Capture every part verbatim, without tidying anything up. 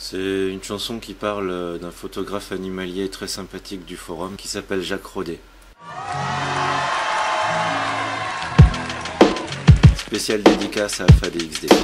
C'est une chanson qui parle d'un photographe animalier très sympathique du forum qui s'appelle Jacques Rodet. Spéciale dédicace à Alpha D X D.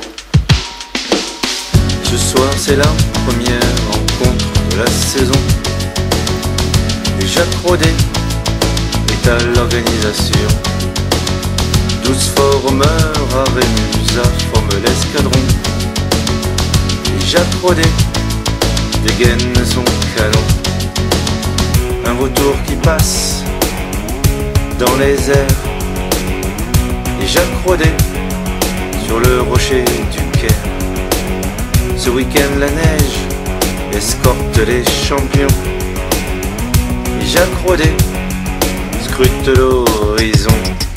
Ce soir c'est la première rencontre de la saison et Jacques Rodet est à l'organisation. Douze formeurs à Rémusa forment l'escadron et Jacques Rodet dégaine son canon. Un vautour qui passe dans les airs et Jacques Rodet sur le rocher du Caire. Ce week-end la neige escorte les champions et Jacques Rodet scrute l'horizon.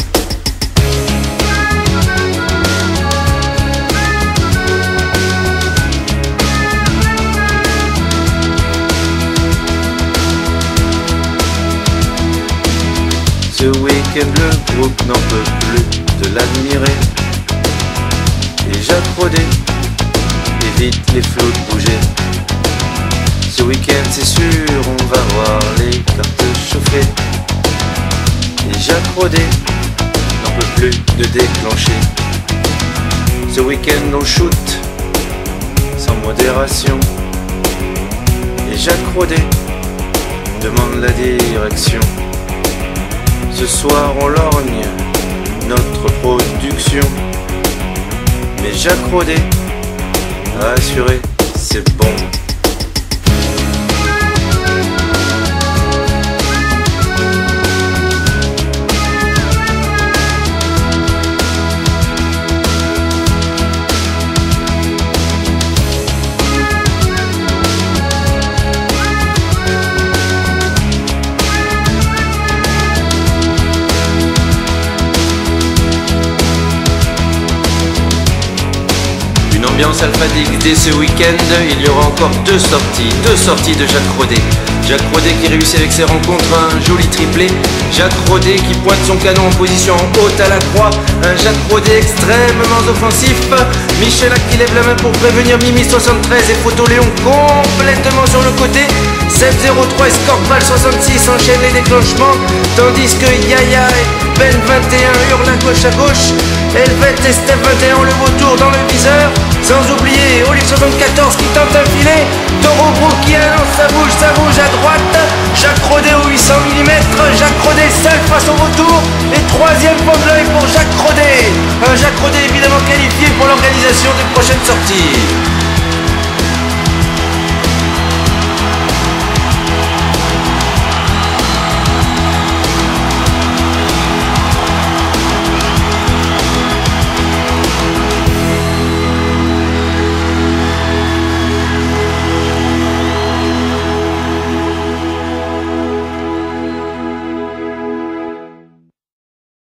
Ce week-end le groupe n'en peut plus de l'admirer et Jacques Rodet évite les flots de bouger. Ce week-end c'est sûr on va voir les cartes chauffées et Jacques Rodet n'en peut plus de déclencher. Ce week-end on shoot sans modération et Jacques Rodet demande la direction. Ce soir on lorgne notre production, mais Jacques Rodet a assuré c'est bon. Ambiance Alpha D X D ce week-end, il y aura encore deux sorties, deux sorties de Jacques Rodet. Jacques Rodet qui réussit avec ses rencontres un joli triplé. Jacques Rodet qui pointe son canon en position haute à la croix. Un Jacques Rodet extrêmement offensif. Michelac qui lève la main pour prévenir Mimi soixante-treize et Photo Léon complètement sur le côté. sept zéro trois Escort Val soixante-six enchaîne les déclenchements, tandis que Yaya et Ben vingt et un hurlent à gauche à gauche. Helvet et Steph vingt et un le vautour dans le viseur. Sans oublier Olive soixante-quatorze qui tente un filet. Taureau Gros qui annonce sa bouge, sa bouge à droite. Jacques Rodet au huit cents millimètres. Jacques Rodet seul face au vautour. Et troisième pomme d'œil pour Jacques Rodet. Un Jacques Rodet évidemment qualifié pour l'organisation des prochaines sorties.